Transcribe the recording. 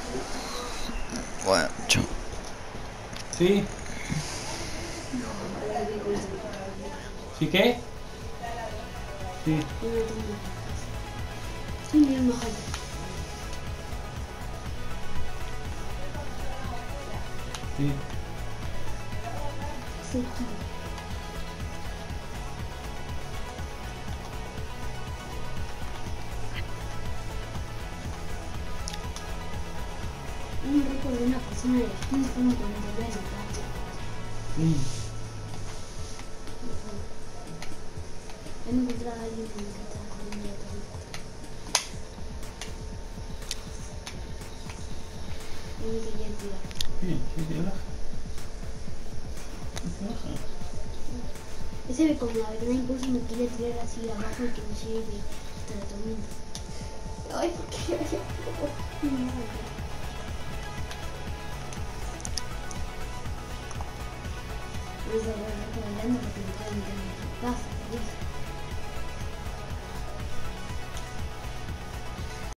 Bueno, chao. ¿Sí? ¿Sí qué? Sí. Sí, mi mejor. Sí. Sí. Un récord de una persona de las 15 formas que me volvió a notar. He encontrado a alguien que me estaba comiendo de todo. Y me quería tirar. ¿Qué te baja? ¿Qué te baja? Ese ve como la verdad incluso me quería tirar así abajo y que me lleve hasta la tormenta. Ay, ¿por qué? Me está bailando porque me cae en mi casa.